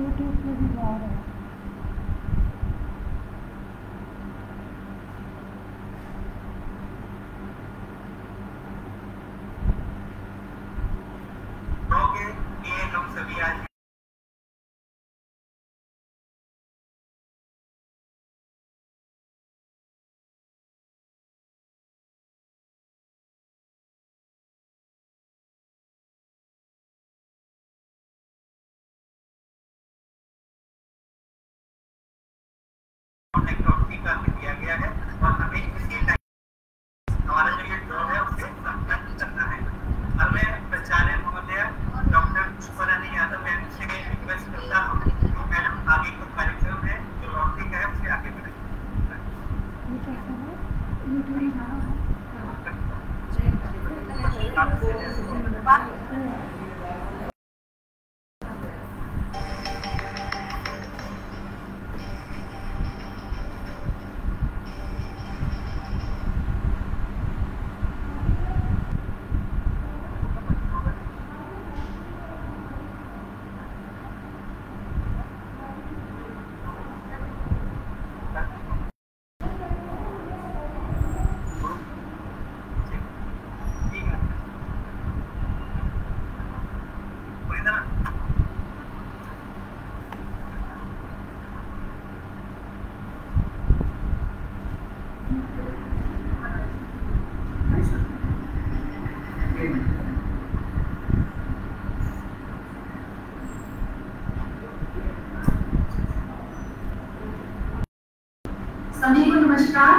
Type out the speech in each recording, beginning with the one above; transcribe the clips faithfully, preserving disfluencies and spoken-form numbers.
YouTube पे भी जा रहा है। हम सभी आज किया गया है और हमें इसी टाइम हमारा जो ये ड्रॉ है उसे संपन्न करना है। और मैं प्राचार्य महोदय डॉक्टर पुष्परानी यादव मैम से रिक्वेस्ट करता हूँ कि मैडम आगे का कार्यक्रम है जो लॉटरी का है उसे आगे बढ़ाएं। सभी को नमस्कार।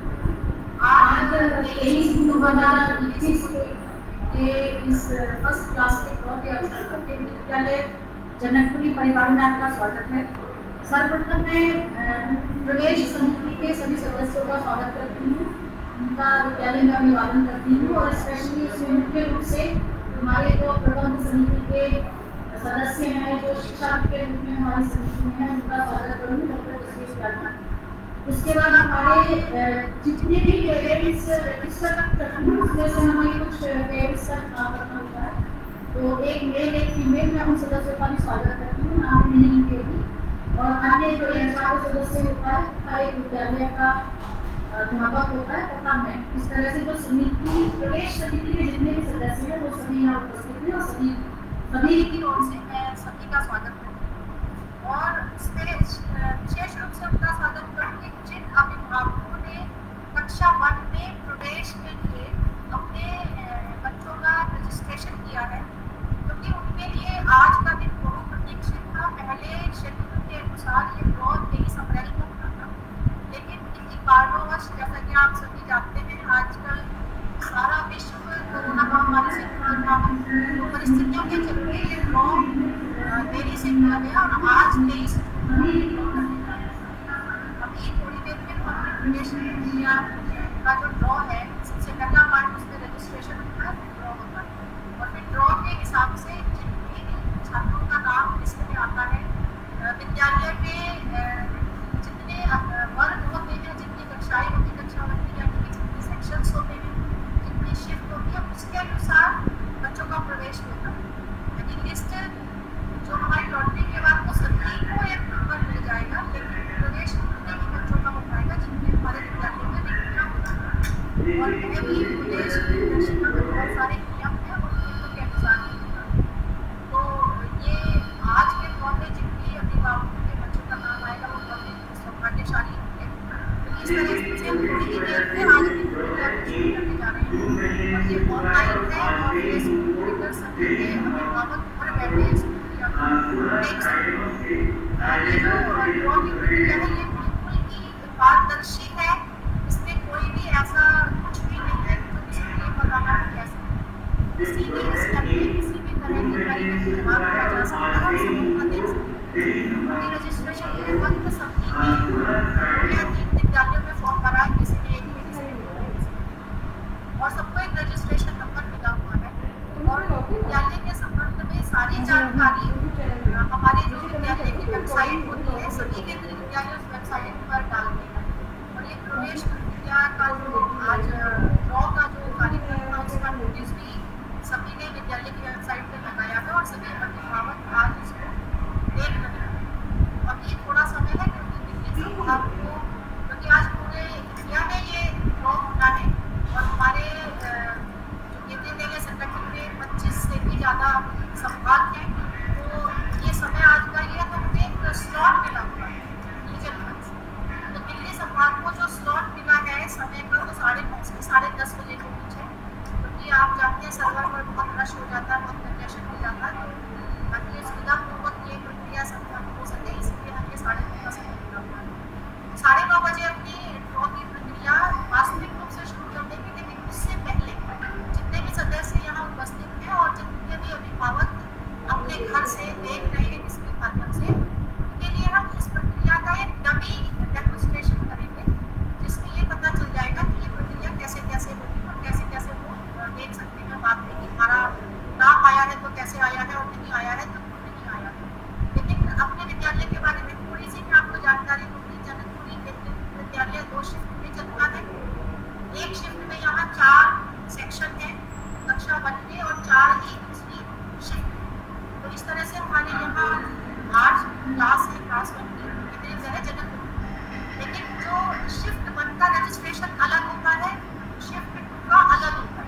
आज तेईस दो हजार इक्कीस के इस फर्स्ट क्लास के ड्रॉ के अवसर पर केंद्रीय विद्यालय जनकपुरी परिवार में आपका स्वागत है। सर्वप्रथम मैं प्रवेश समिति के सभी सदस्यों का स्वागत करती हूँ, उनका विद्यालय में अभिवादन करती हूँ और स्पेशली इसमें मुख्य रूप से हमारे जो प्रबंध समिति के सदस्य हैं, जो शिक्षा के रूप में हमारी समिति में है, उनका स्वागत करूँगी, डॉक्टर जसवीर शर्मा। उसके बाद हमारे जितने भी पेरेंट्स रजिस्टर करते हैं उसमें से हमें कुछ पेरेंट्स का काम करना होता है, तो एक मेल एक फीमेल मैं उन सदस्यों का भी स्वागत करती हूँ, नाम नहीं लिखेगी। और अन्य जो एचआर सदस्य होता है हर एक विद्यालय का अध्यापक होता है तथा मैं, इस तरह से जो समिति प्रवेश समिति के जितने भी सदस्य हैं वो सभी यहाँ उपस्थित हैं और सभी सभी की ओर से मैं सभी का स्वागत करती हूँ। और विशेष रूप से उनका स्वागत करूँगी जिन अभिभावकों ने कक्षा वन में प्रवेश के लिए अपने बच्चों का रजिस्ट्रेशन किया है, क्योंकि उनके लिए आज का दिन बहुत प्रतीक्षित था। पहले शेड्यूल के अनुसार ये ड्रॉ तेईस अप्रैल को होना था, लेकिन इन्हीं कारणोंवश जैसा कि आप सभी जानते हैं आजकल सारा विश्व कोरोना महामारी से गुजर रहा है, तो परिस्थितियों के चलते ये ड्रॉ देरी से किया गया और आज तेईस अभी थोड़ी देर में हमने प्रवेश किया का जो ड्रॉ है सबसे पहला पार्ट उसमें रजिस्ट्रेशन होता है, फिर ड्रॉ होता है और फिर ड्रॉ के हिसाब से जिन भी छात्रों का नाम लिस्ट में आता है, विद्यालय के जितने वर्ग होते हैं, जितनी कक्षाएं होती है, कक्षा होती है, जितने सेक्शंस होते हैं, जितनी शिफ्ट होती है, उसके अनुसार बच्चों का प्रवेश होता है। यानी लिस्ट जो हमारी लॉटरी के बाद वो सभी को एक नंबर मिल जाएगा, लेकिन प्रवेश उतने ही बच्चों का हो पाएगा जिनके हमारे विद्यालय में रिक्तियाँ होती हैं और वह भी प्रवेश दर्शकों में बहुत सारे नियम हैं और नियमों के अनुसार होगा। तो ये आज के दौर में जिन भी अभिभावकों के बच्चों का नाम आएगा वो बहुत ही सौभाग्यशाली होंगे। तो इस तरह से हम थोड़ी ही देर में आज की वीडियो करने जा रहे हैं और ये ऑनलाइन है और फेसबुक ट्विटर सब पे अभिभावक घर बैठे देख सकते हैं। ये जो ड्रॉ की प्रक्रिया है ये बिल्कुल ही पारदर्शी है, इसमें कोई भी ऐसा कुछ भी नहीं है जो किसी को ये बताना कैसे किसी भी स्टेप में किसी भी तरह की गाड़ी में इस्तेमाल किया जा सकता है और सबको देख सकते हैं। रजिस्ट्रेशन के वक्त सभी ने तीन विद्यालयों में फॉर्म भरा है, किसी ने एक में किसी ने और सबको एक रजिस्ट्रेशन नंबर मिला हुआ है और विद्यालय के संबंध में सारी जानकारी हमारे जो विद्यालय की वेबसाइट होती है सभी केंद्रीय विद्यालय उस वेबसाइट पर डालते हैं। और ये प्रवेश प्रक्रिया का जो आज ड्रॉ का जो कार्यक्रम था उसका नोटिस भी सभी ने विद्यालय की वेबसाइट पर लगाया है और सभी अभिभावक आज इसको देख रहे हैं। आपको, क्योंकि आज पूरे इंडिया में ये ड्रॉ होना है और हमारे जो कहते हैं संगठन में पच्चीस से भी ज़्यादा संभाग हैं, तो ये समय आज का ये तो हमें एक स्लॉट मिला हुआ है रीजन वाइज। तो दिल्ली संभाग को जो स्लॉट मिला है समय का वो साढ़े नौ से साढ़े दस बजे के बीच है, क्योंकि आप जानते हैं सर्वर पर बहुत रश हो जाता है, बहुत कंजेशन हो जाता है, तो ताकि सुविधापूर्वक ये प्रक्रिया संपन्न हो सके इसलिए हमें साढ़े नौ का समय मिला हुआ है। साढ़े नौ बजे अपनी ड्रॉ की प्रक्रिया वास्तविक रूप से शुरू कर देंगे, लेकिन उससे पहले जितने भी सदस्य यहाँ उपस्थित हैं और जितने भी अभिभावक अपने घर से देख रहे हैं इसके माध्यम से, उनके लिए हम इस प्रक्रिया का एक डमी डेमोन्स्ट्रेशन करेंगे, जिसमें ये पता चल जाएगा कि ये प्रक्रिया कैसे कैसे होगी और कैसे कैसे वो देख सकते हैं बाद में कि हमारा नाम आया है तो कैसे आया है और नहीं आया है तो क्यों नहीं आया है। लेकिन अपने विद्यालय के बारे में थोड़ी सी मैं आपको जानकारी दूंगी। जनकपुरी विद्यालय दो शिफ्ट में चलता है। एक शिफ्ट में यहाँ चार सेक्शन है कक्षा वन के और चार ही दूसरी शिफ्ट। तो इस तरह से हमारे यहाँ आठ क्लास है, क्लास वन की इतनी है जनकपुरी। लेकिन जो शिफ्ट वन का रजिस्ट्रेशन अलग होता है, शिफ्ट टू का अलग होता है।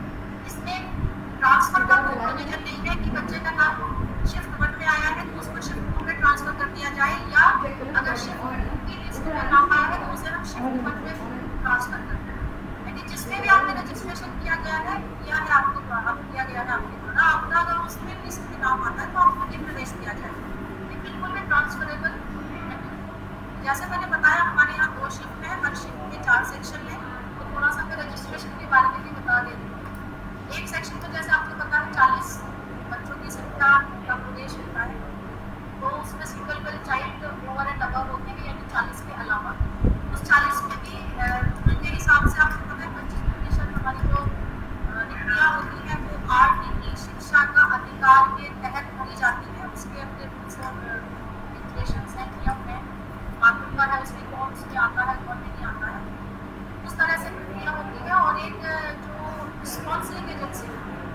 इसमें ट्रांसफर का कोई प्रोविजन नहीं है कि बच्चे का नाम शिफ्ट वन में आया है तो उसको शिफ्ट टू में ट्रांसफर कर दिया जाए, या अगर शिफ्ट टू की लिस्ट में नाम आया है तो उसे हम शिफ्ट वन में ट्रांसफर करते हैं। लेकिन जिसमें भी आपने रजिस्ट्रेशन किया गया है किया है आपके द्वारा किया गया है आपके द्वारा आपका अगर उसमें लिस्ट में नाम आता है तो आपको ये प्रवेश दिया जाएगा। ये बिल्कुल भी ट्रांसफरेबल नहीं। जैसे मैंने बताया हमारे यहाँ दो शिफ्ट है, हर शिफ्ट में चार सेक्शन है, तो थोड़ा सा मैं रजिस्ट्रेशन के बारे में भी बता देती हूँ। एक सेक्शन तो जैसे आपको पता है चालीस बच्चों की संख्या का प्रवेश होता है, तो उसमें single girl child over and above होते हैं, यानी चालीस के अलावा उस चालीस में भी उनके हिसाब से आपको पता है पच्चीस प्रतिशत हमारी जो रिक्तियाँ होती हैं वो आर टी ई शिक्षा का अधिकार के तहत भरी जाती है। उसके अपने रूल्स और रेगुलेशंस हैं, नियम हैं, कानून पर है उसमें कौन उसमें आता है कौन नहीं आता है, उस तरह से प्रक्रिया होती है। और एक जो स्पॉन्सरिंग एजेंसी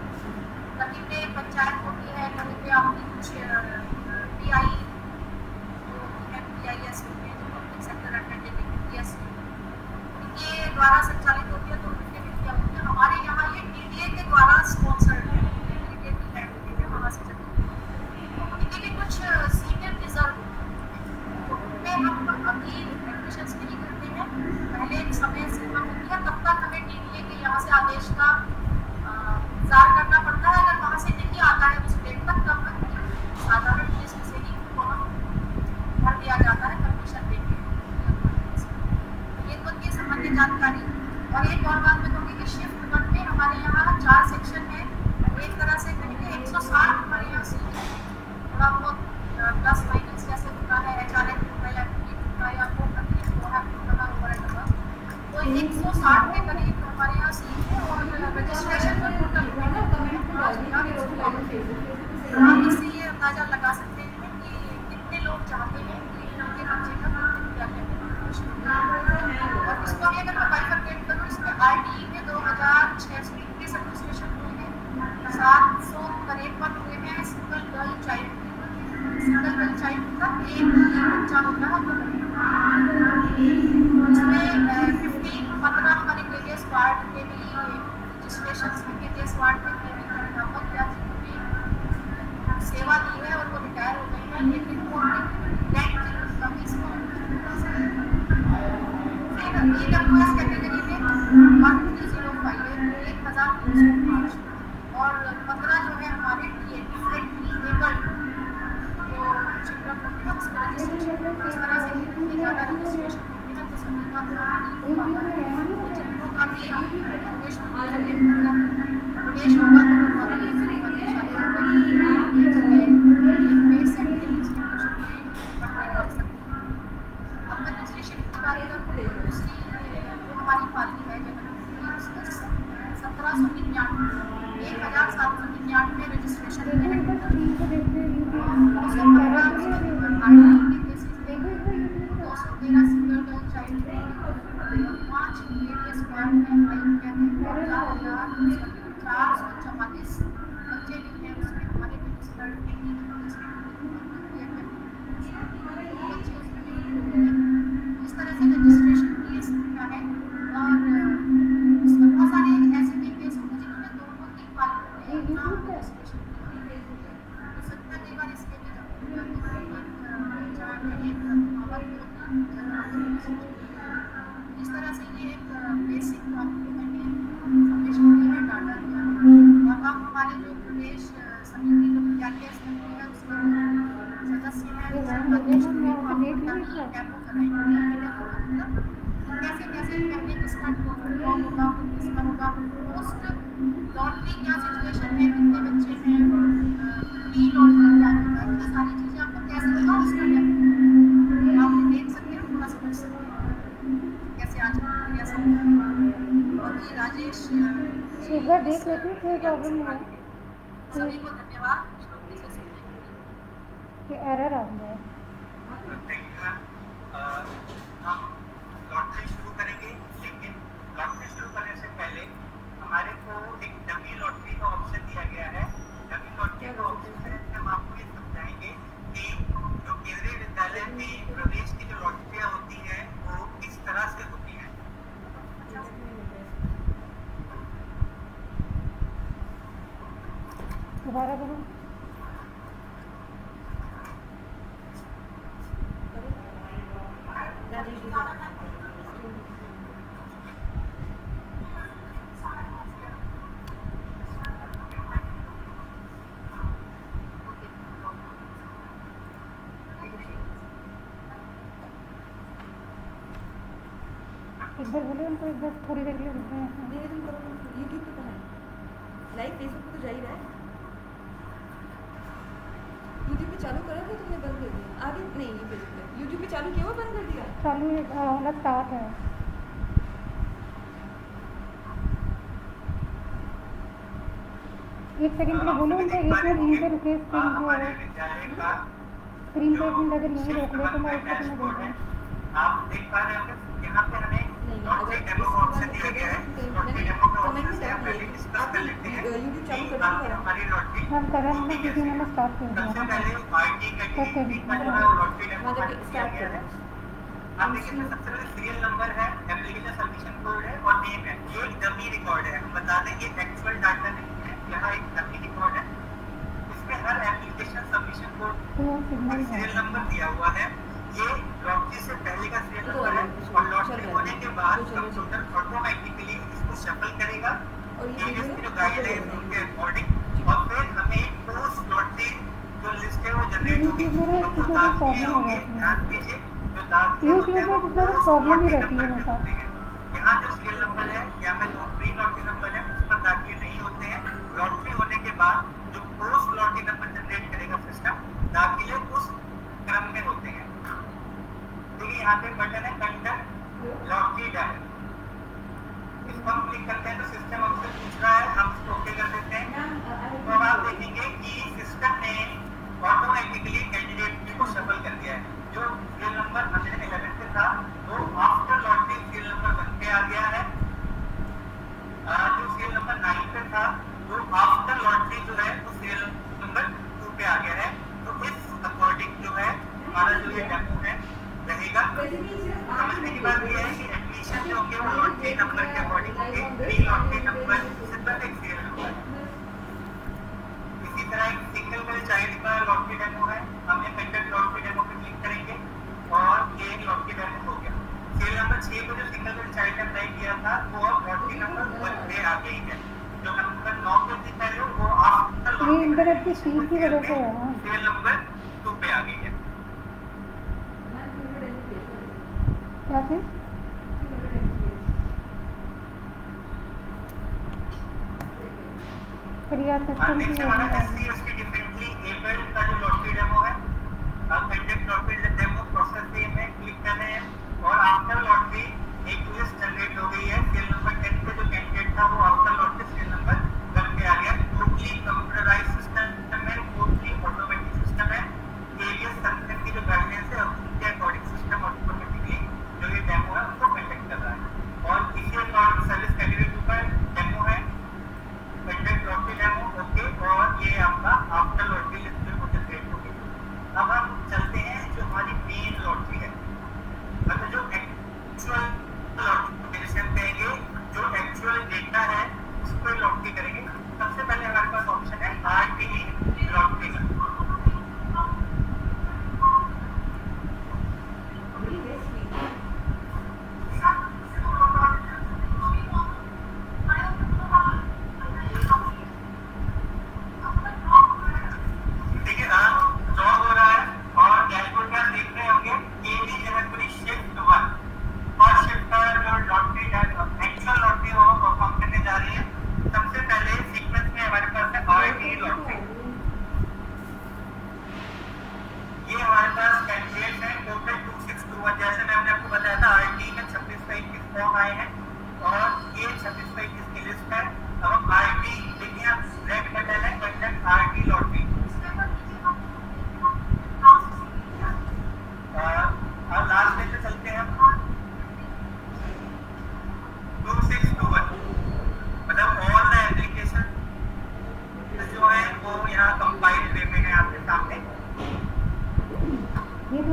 कहीं पे पंचायत होती है, कहीं पे आपकी कुछ डी आई जो होती है डी आई एस होती है जो public sector undertaking D S उनके द्वारा संचालित होती है, तो उनके विधियाँ होती है। हमारे यहाँ ये डी डी ए के द्वारा स्पॉन्सर्ड है, डी डी ए की हेड होती है वहाँ से चलती है। तो उनके भी कुछ सीनियर रिजर्व तो उनमें हम अभी एडमिशंस नहीं करते हैं, पहले एक समय सीमा होती है, तब तक हमें डी डी ए के यहाँ से आदेश का इंतजार करना पड़ता है। अगर वहाँ से नहीं आता है उस डेट तक, तब तक साधारण लिस्ट से ही उनको हम भर दिया जाता है परमिशन देके। ये तो ये सामान्य जानकारी। और एक और बात मैं कहूँगी कि शिफ्ट वन में हमारे यहाँ चार सेक्शन है, एक तरह से कहेंगे एक सौ साठ हमारे यहाँ सीट है, थोड़ा बहुत प्लस माइनस जैसे होता है एच आर एफ होता है या होता है या वो तो एक सौ साठ के करीब हमारे यहाँ सीट है और रजिस्ट्रेशन पर टोटल आप इससे ये अंदाजा लगा सकते हैं कि कितने लोग चाहते हैं कि उनके बच्चे का विद्यालय में और इसको भी अगर मैं बाइफरकेट करूँ इसमें आर टी ई में दो हज़ार छः सौ इक्कीस रजिस्ट्रेशन हुए हैं, सात सौ तिरपन हुए हैं single girl child single girl child का एक बच्चा होता है, इसमें फिफ्टीन पंद्रह हमारे के लिए स्क्वाड के भी रजिस्ट्रेशन के लिए स्क्वाड में अध्यापक या जिन्होंने सेवा दी है और वो रिटायर हो गए हैं, लेकिन वो रैंक कमी से फिर ई डब्ल्यू एस कैटेगरी में वन थ्री जीरो फाइव एक हज़ार तीन सौ पाँच और पंद्रह जो है हमारे डी ए डिफरेंटली एबल्ड जो चिल्ड्रन होते हैं उसका रजिस्ट्रेशन इस तरह से कितनी ज़्यादा रजिस्ट्रेशन होती है तो सभी का नहीं हो पाता है। जिनको का भी प्रवेश होगा प्रवेश होगा तो हमारे लिए फिर हमारी पार्टी है सत्रह सौ निन्यानवे एक हज़ार सात सौ निन्यानवे रजिस्ट्रेशन दो सौ तेरह सिंगल गर्ल चाइल्ड पाँच चार सौ चवालीस बच्चे भी हैं उसमें हमारे एक पावर इस तरह से ये एक बेसिक कॉम्प्लीमेंट्री इंफॉर्मेशन दी है, डाटा दिया है। और हम हमारे जो प्रदेश समिति जो विद्यालय समिति है उसके सदस्य हैं, कैंप कराएंगे कैसे कैसे पहले किसका ड्रॉ होगा, किसका होगा, पोस्ट लॉटरी क्या सिचुएशन है, कितने बच्चे हैं, प्री लॉटरी क्या होगा, ये सारी चीज़ें आपको कैसे होगा उसका डेमो आप देख सकते हैं, थोड़ा समझ सकते हैं कैसे आज प्रक्रिया सब। और ये राजेश एक बार देख लेते हैं कोई प्रॉब्लम नहीं है। सभी को धन्यवाद शांति से सुनने के लिए। कि एरर आ गया है। हम लॉटरी शुरू करेंगे, लेकिन लॉटरी शुरू करने से पहले हमारे को एक डमी लॉटरी का ऑप्शन दिया गया है। डमी लॉटरी का ऑप्शन है हम आपको ये समझाएंगे कि जो केंद्रीय विद्यालय में प्रवेश की जो लॉटरियाँ होती हैं वो किस तरह से होती हैं। दोबारा करो। एक बार बोले उनको, एक बार थोड़ी देर के लिए रुकते हैं। धीरे धीरे करो। यूट्यूब पे कहाँ है? लाइव फेसबुक पे तो जा ही रहा है। यूट्यूब पे चालू करा था तुमने बंद कर दिया? आगे नहीं, ये फेसबुक पे यूट्यूब पे चालू किया हुआ बंद कर दिया? चालू वाला स्टार्ट है। एक सेकंड के लिए बोलो उनको, एक मिनट यहीं पे रुके। स्क्रीन को स्क्रीन पे एक मिनट अगर यहीं रोक लो तो मैं उसको तुम्हें बोल रहा हूँ। आप देख पा रहे हैं यहाँ पे हमें लॉटरी डेमो का ऑप्शन दिया गया है। लॉटरी डेमो का ऑप्शन से हम पहले डिस्कस कर लेते हैं कि हमारी लॉटरी हम कर रहे हैं क्योंकि मैंने स्टार्ट कर दिया। सबसे पहले आईटी कैटेगरी का जो है वो लॉटरी डेमो का दिया गया है। आप देखिए तो सबसे पहले सीरियल नंबर है, एप्लीकेशन सबमिशन कोड है और नेम है। ये एक डमी रिकॉर्ड है, हम बता दें ये एक्चुअल डाटा नहीं है, यहाँ एक डमी रिकॉर्ड है। इसमें हर application submission code serial number दिया हुआ है। ये लॉटरी से पहले का सीरियल नंबर है और लॉटरी होने के बाद कंप्यूटर ऑटोमेटिकली इसको शफल करेगा एरियस की जो गाइडलाइन है उनके अकॉर्डिंग, और फिर हमें पोस्ट लॉटरी जो लिस्ट है वो जनरेट होगी। तो दाखिले होंगे, ध्यान दीजिए जो दाखिले होते हैं वो प्रॉब्लम ही रहती है। यहाँ जो सीरियल नंबर है या में जो प्री लॉटरी नंबर है उस पर दाखिले नहीं होते हैं। लॉटरी होने के बाद जो पोस्ट लॉटरी नंबर जनरेट करेगा सिस्टम, दाखिले उस क्रम में होते हैं। देखिए यहाँ पे बटन है कंडक्ट लॉटरी डायल, इसको हम क्लिक करते हैं तो सिस्टम हमसे पूछ रहा है, हम इसको ओके कर देते हैं। तो आप देखेंगे कि सिस्टम ने ऑटोमेटिकली कैंडिडेट को शफल कर दिया है। जो सीरियल नंबर हंड्रेड इलेवन पे था वो after lottery serial number one पे आ गया है। जो सीरियल नंबर नाइन पे था वो आफ्टर लॉटरी जो है वो सीरियल नंबर टू पे आ गया है। तो इस अकॉर्डिंग जो है हमारा जो ये डेमो है रहेगा। समझने की बात यह है कि एडमिशन जो होंगे वो लॉटरी नंबर के अकॉर्डिंग होंगे, प्री लॉटरी नंबर सिर्फ एक सीरियल नंबर। इसी तरह एक सिंगल का चाइल्ड का लॉटरी डेमो है, हम ये कंडक्ट लॉटरी डेमो पे क्लिक करेंगे और ये एक लॉटरी डेमो हो गया। सीरियल नंबर छह को जो सिंगल का चाइल्ड ने अप्लाई किया था वो अब लॉटरी नंबर वन पे आ गई है। जो नंबर नौ पे थी पहले वो आफ्टर लॉटरी इंटरनेट की स्पीड की वजह से है ना, सीरियल नंबर टू पे आ गई है। क्या चीज? परिवार सिस्टम की हमारा एससी एसटी डिफरेंटली एबल्ड का जो लॉटरी डेमो है, आप कंडक्ट लॉटरी डेमो प्रोसेस पे में क्लिक करना है और आफ्टर लॉटरी एक लिस्ट जनरेट हो गई है। सीरियल नंबर टेन पे जो कैंडिडेट था वो after lottery serial number one पे आ गया। टोटली कंप्यूटराइज्ड सिस्टम है, टोटली ऑटोमेटिक सिस्टम है। एरियस संगठन की जो गाइडलाइंस है उनके अकॉर्डिंग सिस्टम ऑटोमेटिकली जो ये डेमो है उसको कंडक्ट कर रहा है। और इसी अकॉर्डिंग सर्विस कैटेगरी का डेमो है, कंडक्ट लॉटरी डेमो ओके। और ये आपका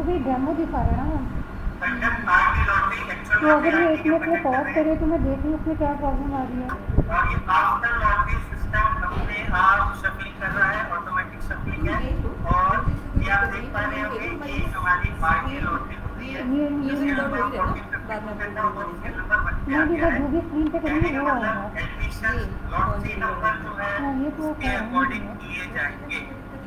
अभी डेमो दिखा रहा है ना। कंडक्ट आरटी लॉटरी एक्चुअल तो अगर ये एक मिनट में पॉज करे तो मैं देख लूँ उसमें क्या प्रॉब्लम आ रही है। और ये आफ्टर लॉटरी सिस्टम अपने आप शफलिंग कर रहा है, ऑटोमेटिक शफलिंग है। और ये आप देख पा रहे होंगे कि हमारी आरटी लॉटरी होती है, ये इसके नंबर फोर्टी फिफ्टी करता है, वो इसके नंबर वन पे आ नहीं गया जब है। जो भी स्क्रीन पे करेंगे कहने वो का आएगा। मतलब एडमिशन लॉटरी नंबर जो है हाँ, ये तो उसके है। अकॉर्डिंग किए जाएंगे।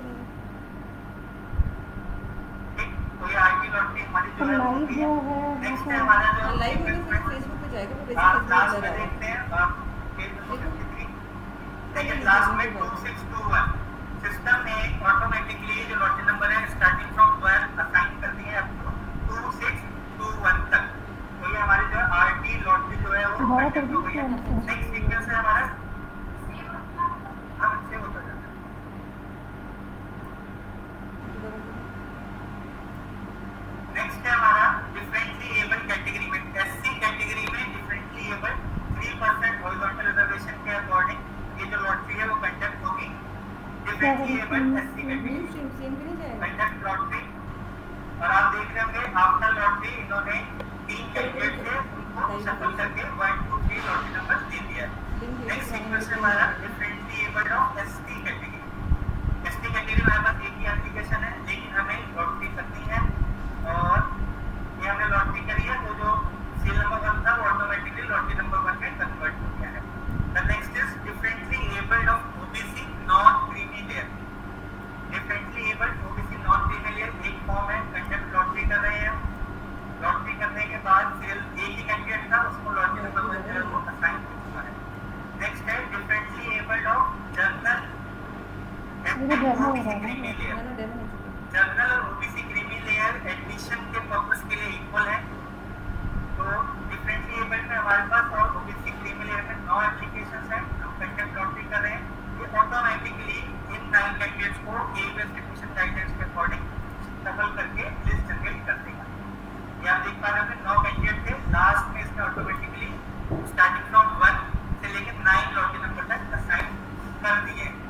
ठीक, तो ये आरटी लॉटरी हमारी जो है वो लाइव होती जो है। है नेक्स्ट है हमारा जो लाइव में तो इन्वेस्टमेंट फेसबुक पे जाएगा, वो वैसे आप फेसबुक लास्ट पे में जाएगा। देखते हैं आप पेज नंबर फिफ्टी थ्री, देखिए लास्ट में two six two one system ने ऑटोमेटिकली जो लॉटरी नंबर है स्टार्टिंग फ्रॉम ट्वेल्व असाइन कर दिए up to two six two one तक। तो ये हमारी जो आरटी लॉटरी जो है वो दोबारा कर कंडक्ट हो गई है। दीजिए। नेक्स्ट सीक्वेंस है हमारा हम से होता जाता है। नेक्स्ट है हमारा डिफरेंटली एबल कैटेगरी में, एससी कैटेगरी में differently able three percent horizontal reservation के अकॉर्डिंग ये जो लॉटरी है वो कंडक्ट होगी। Differently able SC category same same पे नहीं जाएगा। Conduct lottery. और आप देख रहे होंगे आफ्टर लॉटरी इन्होंने तीन कैंडिडेट थे उनको सफल करके one two three lottery number दे दिया। नेक्स्ट सीक्वेंस है हमारा differently able of ST category. ST category में हमारे पास एक ही एप्लीकेशन है लेकिन हमें लॉटरी करनी है और ये हमने लॉटरी करी है तो जो सील नंबर वन था वो ऑटोमेटिकली लॉटरी नंबर वन में कन्वर्ट हो गया है। The next is differently abled of OBC non creamy layer. Differently abled OBC non creamy layer एक फॉर्म है, कंडक्ट लॉटरी कर रहे हैं। लॉटरी करने के बाद सेल एक ही कैंडिडेट था उसको लॉटरी नंबर वन जो है वो असाइन हो चुका है। नेक्स्ट है differently abled of general OBC creamy layer. ना ना डेमो हो चुका है। जनरल और ओबीसी क्रीमी लेयर एडमिशन के पर्पस के लिए इक्वल है। तो डिफरेंटली एबल्ड में हमारे पास और ओबीसी क्रीमी लेयर में नौ एप्लीकेशंस हैं, हम कंडक्ट लॉटरी कर रहे हैं। ये ऑटोमेटिकली इन नाइन कैंडिडेट्स को ए-बेस्ड एडमिशन गाइडेंस के अकॉर्डिंग सफल करके लिस्ट जनरेट कर देगा। ये आप देख पा रहे हैं नौ कैंडिडेट थे, लास्ट में इसने ऑटोमेटिकली स्टार्टिंग फ्रॉम वन से लेकर नाइन लॉटरी नंबर तक असाइन कर दिए हैं।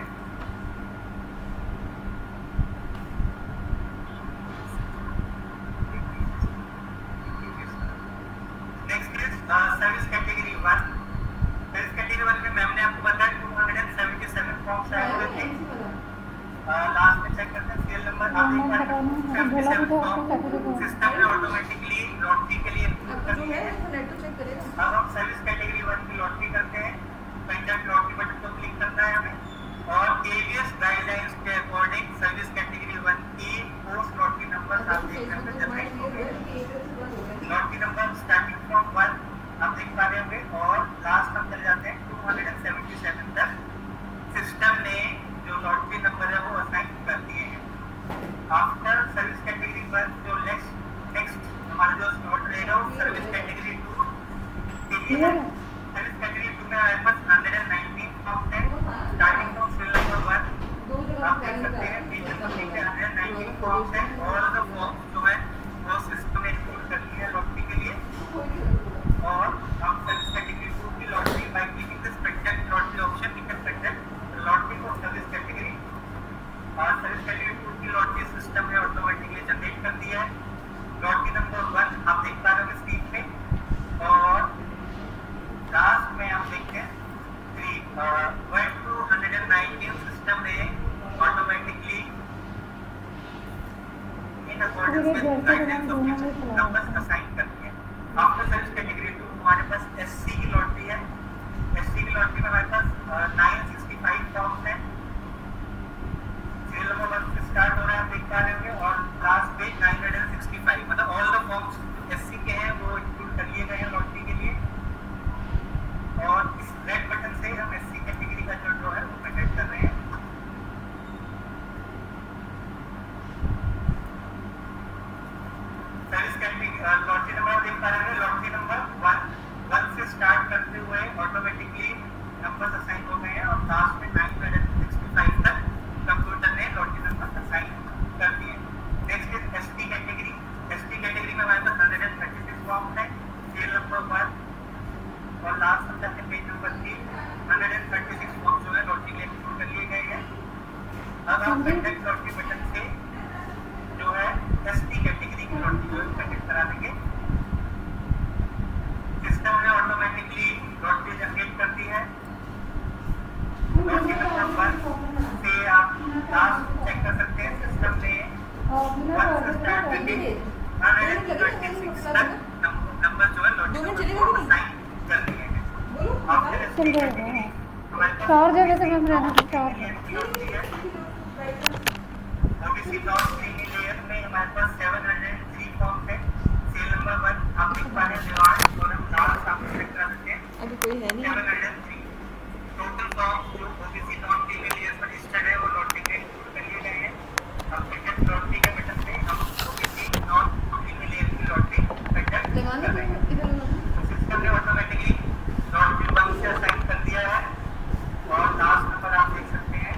Next is service category one. Service category one में मैम ने आपको बताया two hundred seventy seven forms आए हुए थे। लास्ट में चेक करते हैं सीरियल नंबर आप देख पा रहे हैं सेवेंटी सेवन फॉर्म सिस्टम ने ऑटोमेटिकली लॉटरी के लिए अब कर जो दिए है हैं। वो नेट तो चेक करेगा। अब हम सर्विस कैटेगरी वन की लॉटरी करते हैं। कंडक्ट लॉटरी बटन को क्लिक करना है हमें और एवीएस गाइडलाइंस के अकॉर्डिंग सर्विस कैटेगरी वन की पोस्ट लॉटरी नंबर आप देख सकते हैं जनरेट हो गए। Lottery number starting from one आप देख पा रहे होंगे और लास्ट हम चले जाते हैं टू हंड्रेड सेवेंटी सेवन तक। सिस्टम ने जो लॉटरी नंबर है वो असाइन कर दिए हैं। आफ्टर सर्विस कैटेगरी पर जो नेक्स्ट नेक्स्ट हमारा जो स्लॉट रहेगा वो सर्विस कैटेगरी टू के लिए है। सर्विस कैटेगरी टू में हमारे पास हंड्रेड नाइनटीन फॉर्म्स हैं starting from serial number one. आप देख सकते हैं पेज नंबर एक पे हंड्रेड नाइनटीन फॉर्म्स हैं। ऑल द फॉर्म्स जो है वो सिस्टम ने इंक्लूड कर लिया है लॉटरी के लिए। और हम सर्विस कैटेगरी टू की lottery by clicking this conduct lottery option we can conduct lottery for service category. और सर्विस कैटेगरी टू की लॉटरी सिस्टम ने ऑटोमेटिकली जनरेट कर दिया है। लॉटरी नंबर वन आप देख पा रहे हो स्क्रीन पे और लास्ट में आप देखते हैं three one two hundred nineteen system ने automatically in according with guidance of numbers assign कर दिए। आफ्टर सर्विस कैटेगरी टू हमारे पास एससी की लॉटरी है। एससी की लॉटरी में हमारे पास नाइन सिक्सटी फाइव फॉर्म्स हैं। सीरियल नंबर वन से स्टार्ट हो रहा है आप देख पा रहे होंगे और लास्ट पे नाइन सिक्सटी फाइव मतलब ऑल द फॉर्म्स एससी के हैं वो इंक्लूड कर लिए गए हैं लॉटरी के लिए। और इस रेड बटन से हम एससी कैटेगरी का जो ड्रॉ है वो कंडक्ट कर रहे हैं। सर्विस कैटेगरी लॉटरी नंबर देख पा रहे हैं लॉटरी नंबर वन वन से स्टार्ट करते हुए ऑटोमेटिकली नंबर्स असाइन हो गए हैं और लास्ट में नाइन सिक्सटी फाइव तक कंप्यूटर ने लॉटरी नंबर असाइन कर दिए। Next is ST category. ST category में हमारे पास हंड्रेड थर्टी सिक्स फॉर्म्स हैं। सीरियल नंबर वन और लास्ट हम जाते हैं page number three hundred thirty six forms जो है लॉटरी में इंक्लूड कर लिए गए हैं। अब हम कंडक्ट लॉटरी बटन से जो है एसटी से स्टार्ट करके हंड्रेड ट्वेंटी सिक्स तक नंबर जो है लॉटरी को असाइन कर दिए हैं। चल जाएगा चार जगह से बन रहा है चार ओबीसी नॉन क्रीमी लेयर में हमारे पास सेवन हंड्रेड थ्री फॉर्म है। सेल नंबर वन आप लिख पा रहे हैं रिवार्ड कॉलम लास्ट आप सेलेक्ट कर सकते हैं। अभी कोई है नहीं। Seven hundred three total form जो ओबीसी नॉन क्रीमी लेयर पर रजिस्टर्ड है वो लॉटरी के इंक्लूड कर लिए गए हैं। अब सेकंड लॉटरी के बटन पे हम ओबीसी नॉन क्रीमी लेयर की लॉटरी कंडक्ट लगाना कर रहे हैं। इधर लगाना। सिस्टम ने ऑटोमेटिकली लॉटरी वन से असाइन कर दिया है और लास्ट नंबर आप देख सकते हैं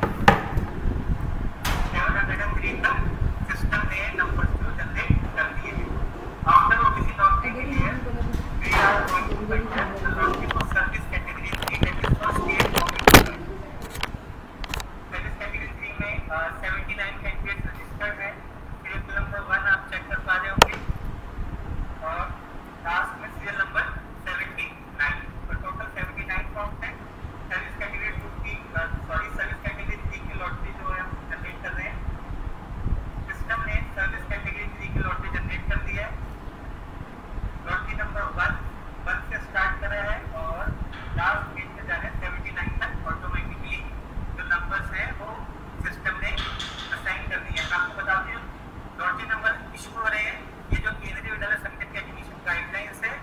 सेवन हंड्रेड थ्री तक सिस्टम ने नंबर्स को जनरेट कर दिए हैं। आफ्टर ओबीसी लॉटरी के लिए we are going to conduct the lottery for service category three that is for state government. Service category three में सेवेंटी नाइन कैंडिडेट्स रजिस्टर्ड है। सीरियल नंबर वन आप check कर पा रहे होंगे और लास्ट में सीरियल नंबर सेवेंटी नाइन तो टोटल सेवेंटी नाइन फॉर्म्स हैं। सर्विस कैटेगरी टू की सॉरी सर्विस कैटेगरी थ्री की लॉटरी जो है हम जनरेट कर रहे हैं। सिस्टम ने सर्विस कैटेगरी थ्री की लॉटरी जनरेट कर दी है। लॉटरी नंबर वन वन से स्टार्ट कर रहा है और लास्ट पेज पे जा रहे हैं सेवेंटी नाइन तक। ऑटोमेटिकली जो नंबर्स हैं वो सिस्टम ने असाइन कर दिए हैं। आपको बता दूं लॉटरी नंबर इशू हो रहे हैं ये जो केंद्रीय विद्यालय संगठन के एजुकेशन गाइडलाइंस है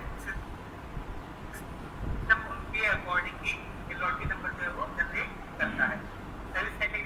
सिस्टम उनके अकॉर्डिंग ही ये लॉटरी नंबर जो है वो जनरेट करता है। Service category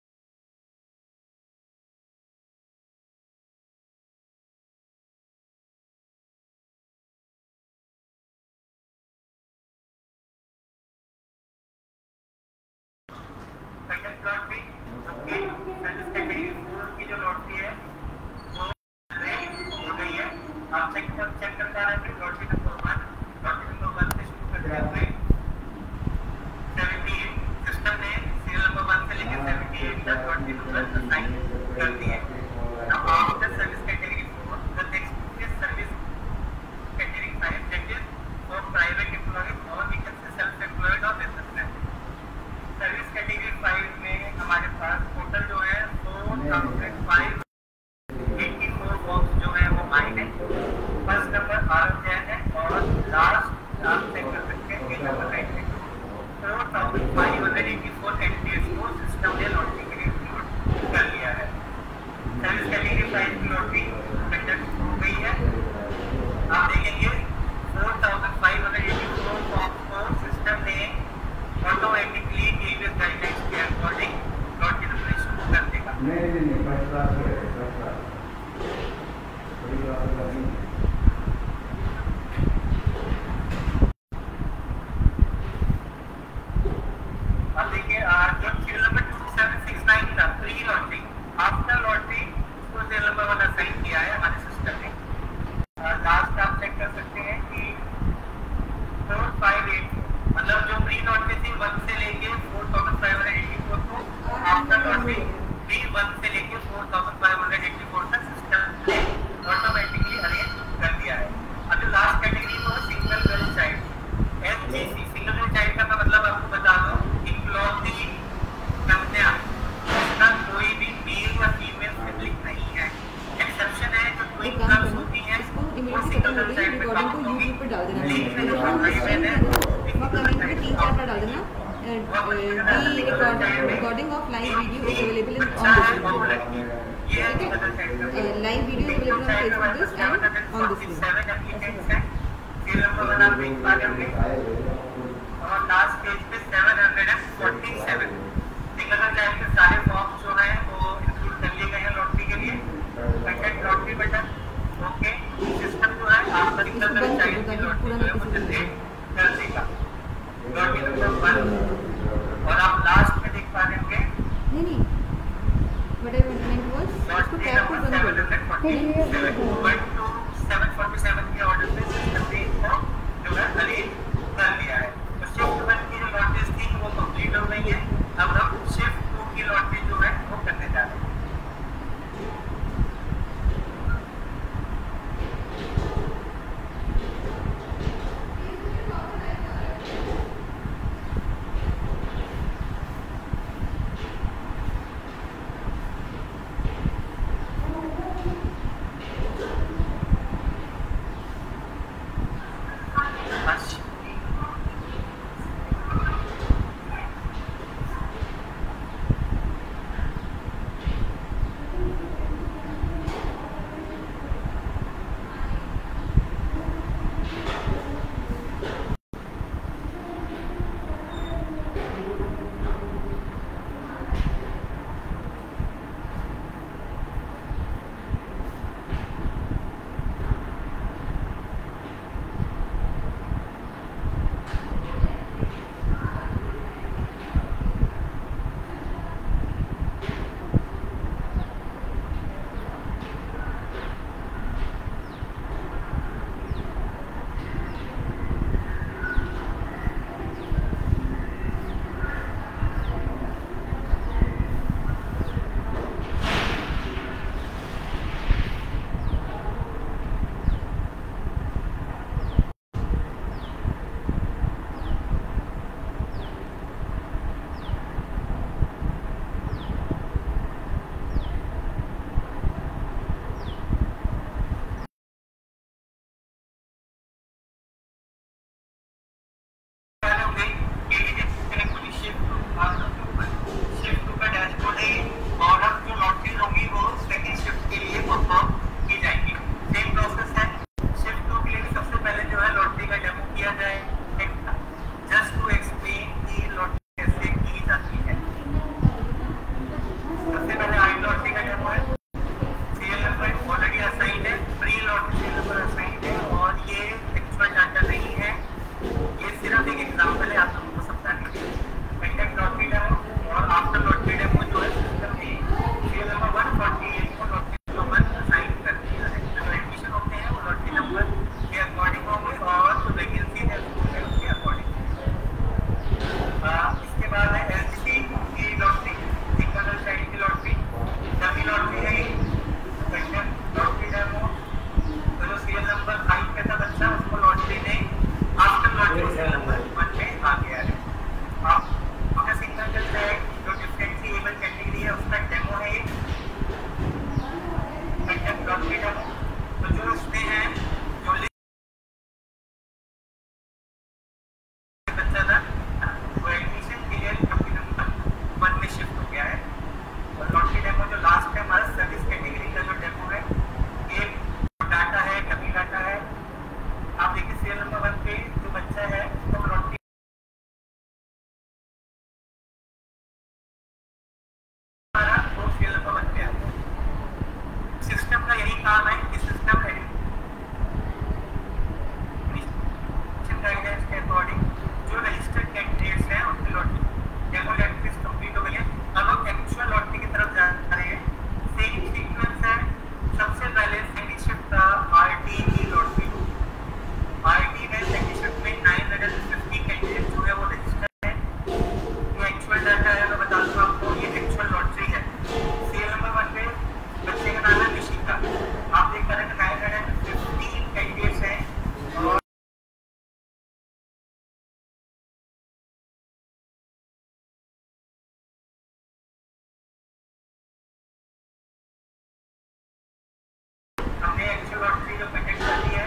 second lottery okay service category four की जो लॉटरी है वो जनरेट हो गई है। आप चेक कर चेक कर पा रहे हैं lottery number one lottery number one से शुरू करते हुए सेवेंटी एट सिस्टम ने सीरियल नंबर वन से लेकर सेवेंटी एट तक लॉटरी नंबर असाइन कर दिए हैं। Now after service category four the next is service category five that is for private employees और we can say self employed और businessman. Service category five में हमारे पास टोटल जो है four thousand five eighty four forms जो है वो आए हैं। फर्स्ट नंबर आरव जैन है और लास्ट आप चेक कर सकते हैं कि number ninety two four thousand five hundred eighty four candidates को सिस्टम ने लॉटरी के लिए इंक्लूड कर लिया है। सर्विस कैटेगरी फाइव की लॉटरी कंडक्ट हो गई है। आप देखेंगे four thousand five hundred eighty four forms को सिस्टम ने ऑटोमेटिकली केवीएस गाइडलाइंस के अकॉर्डिंग लॉटरी नंबर इशू कर देगा। नहीं नहीं नहीं फर्स्ट क्लास है फर्स्ट क्लास बड़ी क्लास नहीं। अब देखिए जो serial number two seven six nine था प्री लॉटरी आफ्टर लॉटरी उसको सीरियल नंबर वन असाइन किया है हमारे सिस्टम ने। लास्ट आप चेक कर सकते हैं कि फोर फाइव एट मतलब जो प्री लॉटरी थी वन से लेके four thousand five hundred eighty four को आफ्टर लॉटरी प्री वन से लेके four thousand five hundred eighty four तक सिस्टम ने ऑटोमेटिकली अरेंज कर दिया है। अब जो लास्ट कैटेगरी वो single girl child SGC single girl child का मतलब आपको बता दो इकलौती कन्या इसका कोई भी मेल या फीमेल सिबलिंग नहीं है। एक्सेप्शन है जो ट्विन गर्ल्स होती हैं वो सिंगल गर्ल चाइल्ड में काम होगी। यूट्यूब पे डाल देना। लेकिन जो प्राइवेट है कमेंट में तीन चार बार डाल देना। Recording of live video is available in on this live video is available on Facebook this and on this seven applications हैं। सीरियल नंबर वन आप देख पा रहे होंगे और लास्ट पेज पे seven hundred forty seven single girl child के सारे फॉर्म्स जो हैं वो इंक्लूड कर लिए गए हैं लॉटरी के लिए। Conduct lottery button okay system जो है आपका सिंगल गर्ल चाइल्ड की लॉटरी जो है वो जनरेट कर देगा लॉटरी नंबर वन। और आप लास्ट में देख पा रहे होंगे नहीं नहीं व्हाटएवर मेंट वाज उसको टैप कर बंद कर दो। One two seven forty seven के ऑर्डर पे सिस्टम ने इसको जो है अरेंज कर लिया है। तो शिफ्ट वन की जो लॉटरीज थी वो कंप्लीट हो गई है। अब हम शिफ्ट टू की लॉटरी जो है वो करने जा रहे हैं।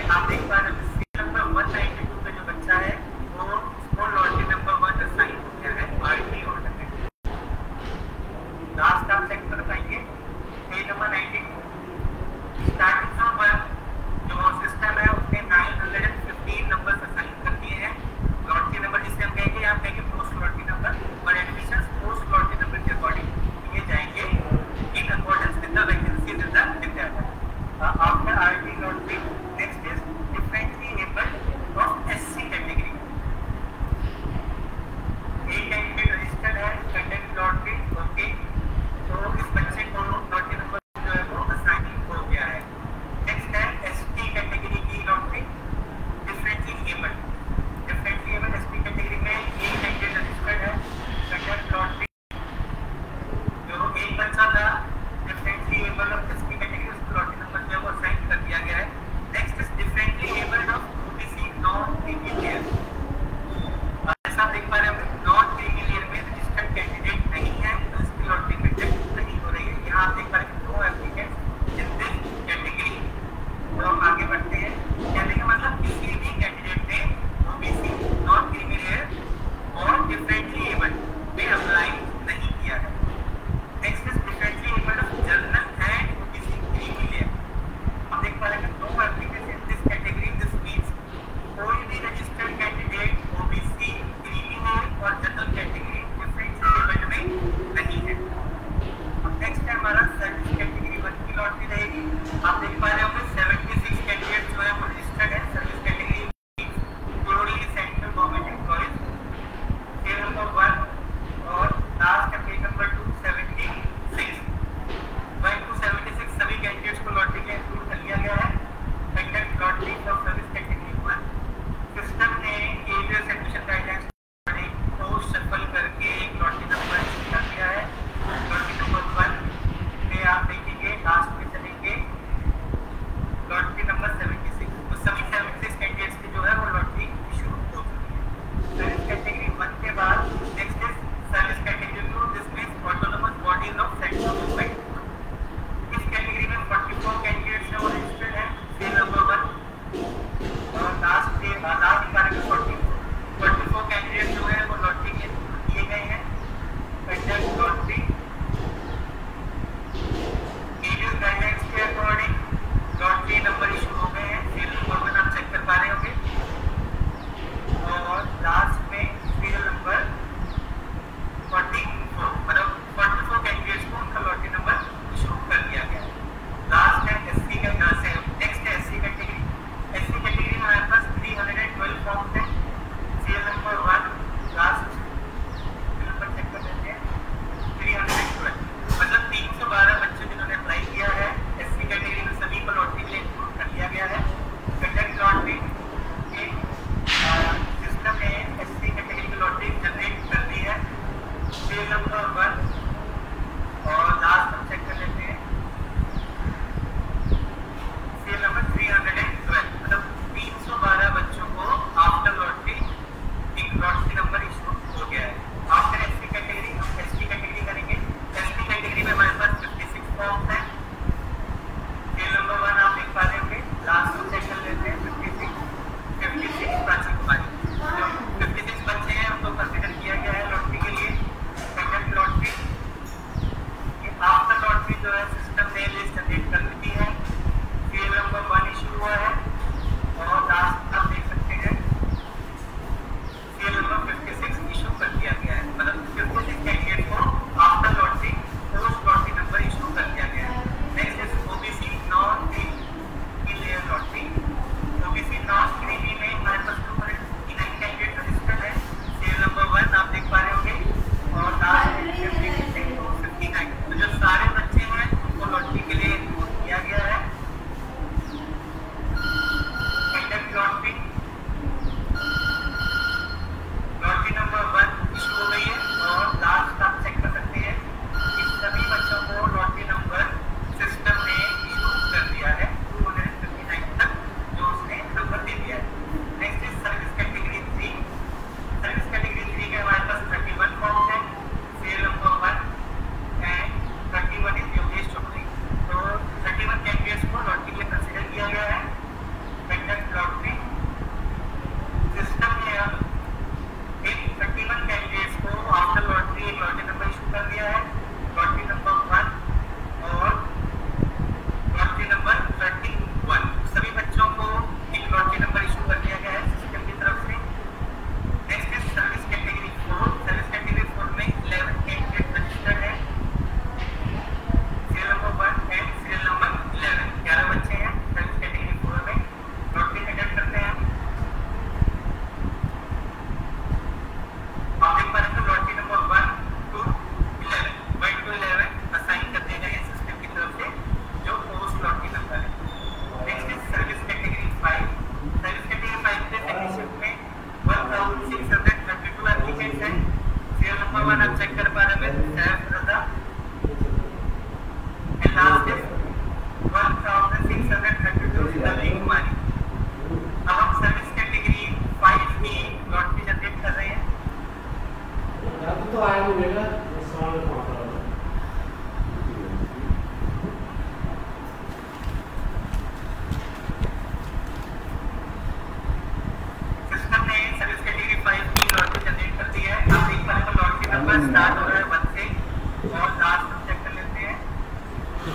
आप देख पा रहे हैं seat number one ninety two पे जो बच्चा है वो उसको लॉटरी नंबर वन असाइन हो गया है आरटी ऑर्डर में। लास्ट आप चेक कर पाएंगे page number ninety two starting from one जो सिस्टम है उसने nine hundred fifteen number assign कर दिए हैं। लॉटरी नंबर जिसे हम कहेंगे आप कहेंगे पोस्ट लॉटरी नंबर और एडमिशन पोस्ट लॉटरी नंबर के अकॉर्डिंग ये जाएंगे in accordance with the vacancies in the vidyalaya. After RT lottery next is different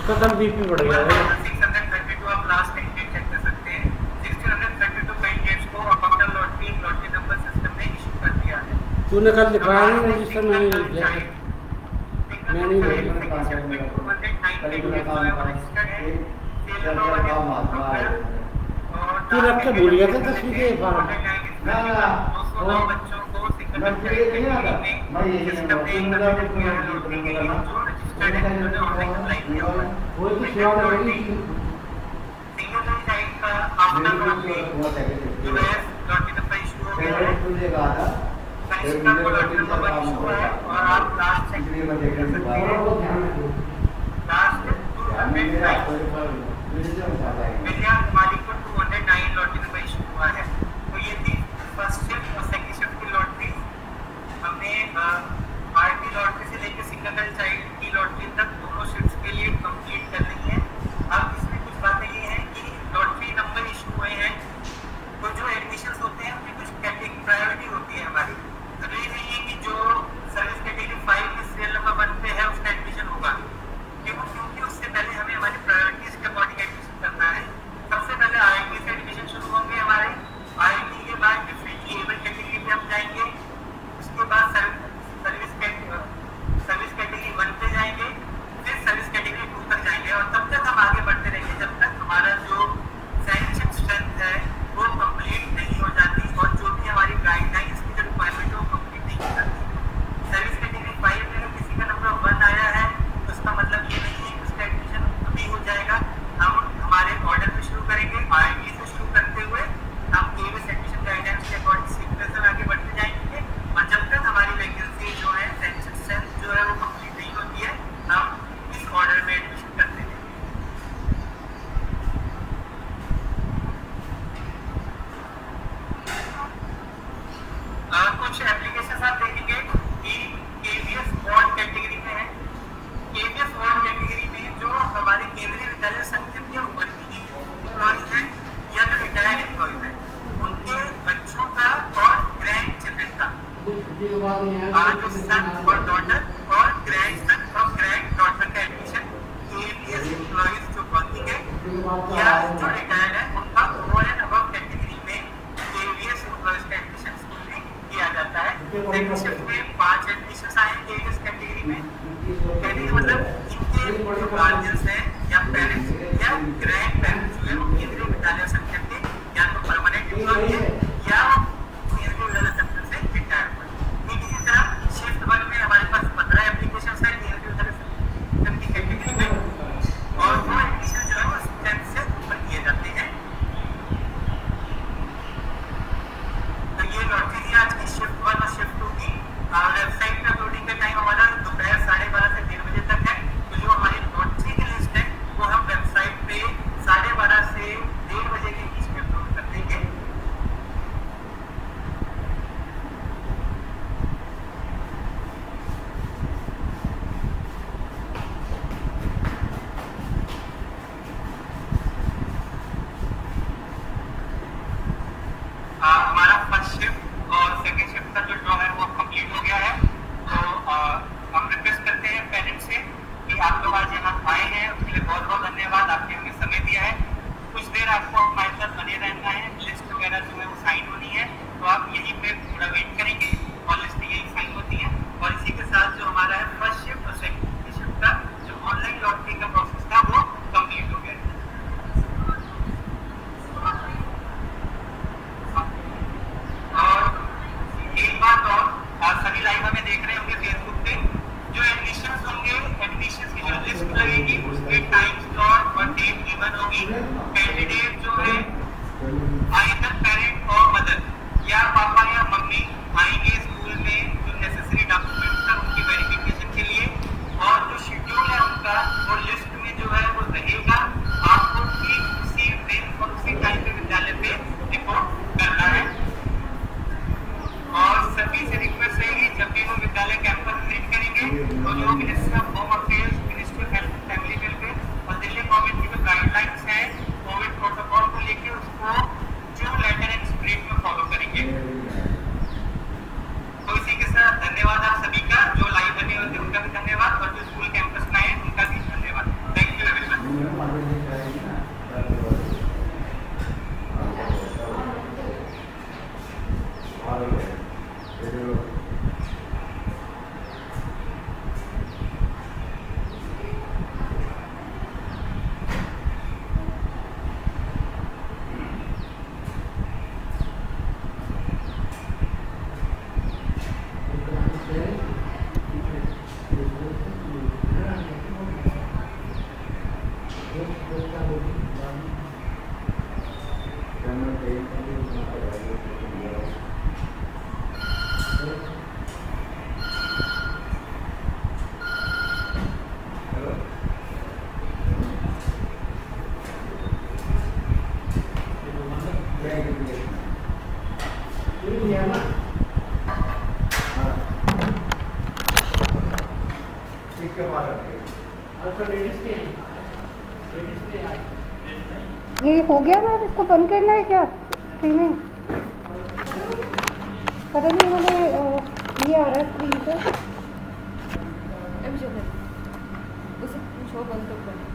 उसका कल बीपी बढ़ गया है। सिक्स हंड्रेड थर्टी टू आप लास्ट कैंडिडेट चेक कर सकते हैं। Sixteen hundred thirty two candidates को account lottery lottery number system ने इशू कर दिया है। तूने कल दिखाया नहीं रजिस्टर में नहीं लिखा है। मैं नहीं तू रख के भूल गया था तस्वीरें फार्म ना ना वो बच्चों को मैं ये नहीं आता मैं ये नहीं आता तुम मेरा भी कोई नहीं करना वो तो सेवा लगी सिंगल साइड का after lottery US lottery number issue हो गया है। तुझे कहा था कनिष्ठा को लॉटरी नंबर इशू है और आप लास्ट चेक में देख रहे हैं last two hundred nine Vijaya Kumari को two hundred nine lottery number issue हुआ है। तो ये थी फर्स्ट शिफ्ट और सेकंड शिफ्ट की लॉटरी। हमने आरटी लॉटरी से लेकर सिंगल चाइल्ड की लॉटरी तक दोनों शिफ्ट्स के लिए कंप्लीट कर ली है। अब इसमें कुछ बातें ये हैं कि लॉटरी नंबर इशू हुए हैं तो जो एडमिशंस होते हैं उनकी कुछ कैटेगरी प्रायोरिटी होती है हमारी। तो ये नहीं है कि जो सर्विस कैटेगरी फाइव में सीरियल नंबर वन पे है उसका एडमिशन होगा, क्यों क्योंकि उससे पहले हमें हमारी प्रायोरिटीज के अकॉर्डिंग एडमिशन करना है। सबसे पहले आईआईटी से एडमिशन शुरू होंगे हमारे। आईआईटी के बाद डिफरेंटली एबल कैटेगरी पे हम जाएंगे। उसके बाद सर्विस सर्विस कैटेगरी वन पे जाएंगे, फिर सर्विस कैटेगरी टू तक जाएंगे और तब तक हम आगे बढ़ते रहेंगे जब तक हमारा जो सैंक्शन स्ट्रेंथ है वो कंप्लीट नहीं हो जाती और जो भी हमारी गाइडलाइंस की जो रिक्वायरमेंट है वो कंप्लीट नहीं हो जाती। सर्विस कैटेगरी फाइव में अगर किसी का नंबर वन आया है तो उसका मतलब ये नहीं है कि उसका एडमिशन अभी हो जाएगा। हम हमारे ऑर्डर में शुरू करेंगे आईआईटी से शुरू करते हुए हम केवीएस एडमिशन गाइडलाइंस के अकॉर्डिंग सीक्वेंस में आगे बढ़ते जाएंगे और जब तक हमारी वैकेंसी जो है सैंक्शन स्ट्रेंथ जो है वो कंप्लीट नहीं होती है हम इस ऑर्डर में एडमिशन करते हैं। कुछ एप्लीकेशन आप देखेंगे कि केवीएस वन कैटेगरी में है। केवीएस वन कैटेगरी में जो हमारे केंद्रीय विद्यालय संगठन के वर्किंग एम्प्लॉइज हैं या जो रिटायर्ड एम्प्लॉइज हैं उनके बच्चों का और ग्रैंड चिल्ड्रन का जो सन और डॉटर और ग्रैंड सन और ग्रैंड डॉटर का एडमिशन केवीएस एम्प्लॉइज जो वर्किंग है या जो रिटायर्ड है उनका ओवर एंड अबव कैटेगरी में केवीएस एम्प्लॉइज का एडमिशन किया जाता है। सेकंड शिफ्ट में पांच एडमिशंस आए केवीएस कैटेगरी में। कैटेगरी मतलब इनके गार्जियंस हैं या पेरेंट्स या ग्रैंड पेरेंट्स जो है वो केंद्रीय विद्यालय संगठन के या तो परमानेंट एम्प्लॉई है या केंद्रीय विद्यालय संगठन से रिटायर हुए। ठीक इसी तरह शिफ्ट वन में हमारे पास पंद्रह एप्लीकेशंस हैं केंद्रीय विद्यालय संगठन की कैटेगरी में और वो एडमिशन जो है वो स्ट्रेंथ से ऊपर किए जाते हैं। तो ये लॉटरी थी आज की शिफ्ट वन और शिफ्ट टू की। इसके बाद रखिए। ये हो गया ना, इसको बंद करना है क्या स्क्रीनिंग? पता नहीं मुझे ये आ रहा है स्क्रीन पे। अभी जो है उसे शो बंद कर दो।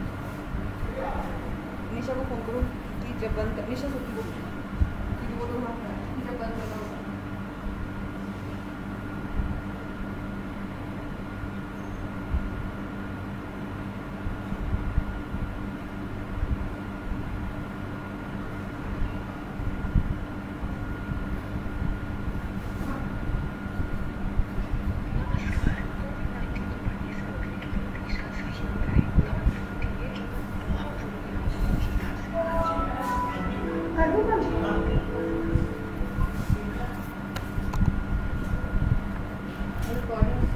निशा को फोन करो कि जब बंद कर, निशा से क्योंकि वो लोग जब बंद करना होगा। Recording.